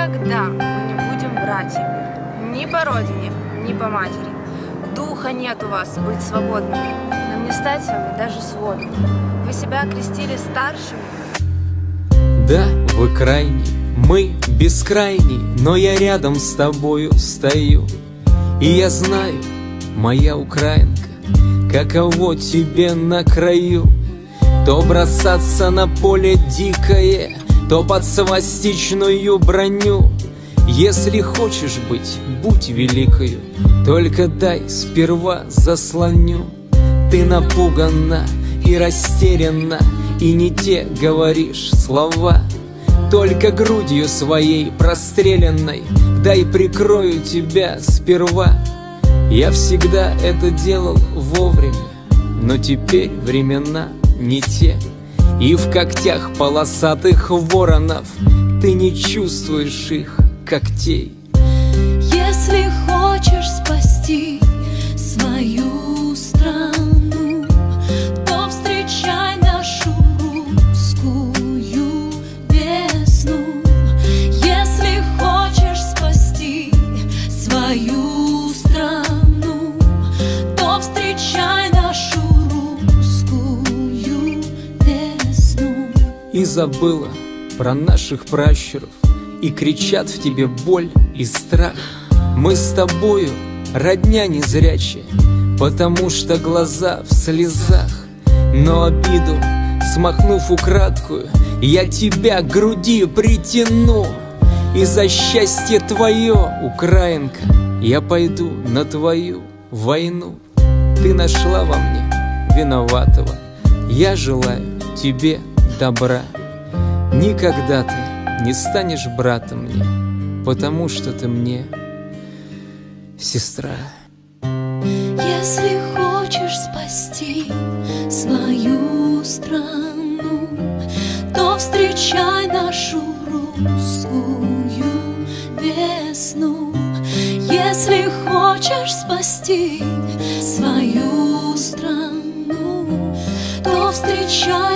Никогда мы не будем братьями. Ни по родине, ни по матери. Духа нет у вас быть свободными. Нам не стать с вами даже сводными. Вы себя окрестили старшими. Да, вы крайний, мы бескрайний, но я рядом с тобою стою. И я знаю, моя украинка, каково тебе на краю. То бросаться на поле дикое, то под свастичную броню. Если хочешь быть, будь великою, только дай сперва заслоню. Ты напугана и растеряна, и не те говоришь слова. Только грудью своей простреленной дай прикрою тебя сперва. Я всегда это делал вовремя, но теперь времена не те. И в когтях полосатых воронов ты не чувствуешь их когтей. Если хочешь спасти свою страну, то встречай нашу русскую весну. Если хочешь спасти свою страну, то встречай нашу русскую весну. И забыла про наших пращуров, и кричат в тебе боль и страх. Мы с тобою родня незрячая, потому что глаза в слезах. Но обиду, смахнув украдкую, я тебя к груди притяну. И за счастье твое, украинка, я пойду на твою войну. Ты нашла во мне виноватого, я желаю тебе добра. Никогда ты не станешь братом мне, потому что ты мне сестра. Если хочешь спасти свою страну, то встречай нашу русскую весну. Если хочешь спасти свою страну, то встречай